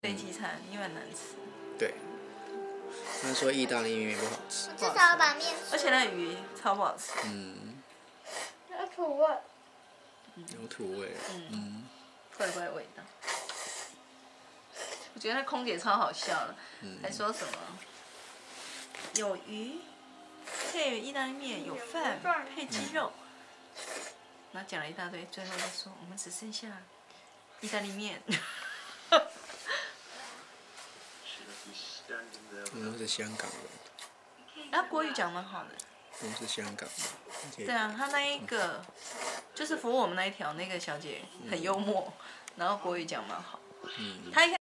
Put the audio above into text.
飞机餐因为很难吃。 对。他说意大利面不好吃。 至少要把面。 而且那鱼超不好吃。 有土味。 有土味。 怪怪味道。我觉得那空姐超好笑的，还说什么有鱼配意大利面，有饭配鸡肉，然后讲了一大堆，最后就说我们只剩下意大利面。 我们是香港人。 啊，国语讲蛮好的。 我们是香港人。 对啊，他那一个就是服务我们那一条那个小姐很幽默，然后国语讲蛮好。他一开